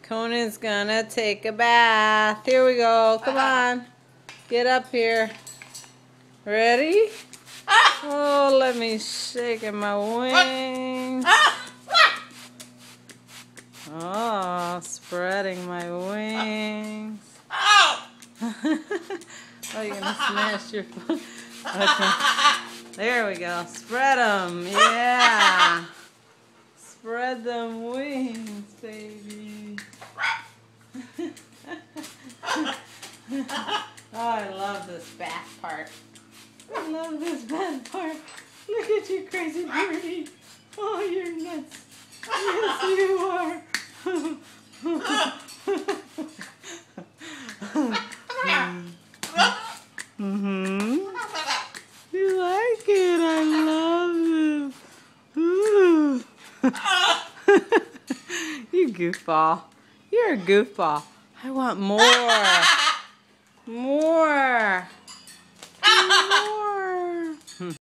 Conan's gonna take a bath. Here we go. Come on. Get up here. Ready? Oh, let me shake in my wings. Oh, spreading my wings. Oh, you're gonna smash your foot. Okay. There we go. Spread them. Yeah. Spread them wings, baby. Oh, I love this bath part. I love this bath part. Look at you, crazy birdie. Oh, you're nuts. Yes, you are. Mm-hmm. You like it? I love it. You goofball. You're a goofball. I want more. More. More.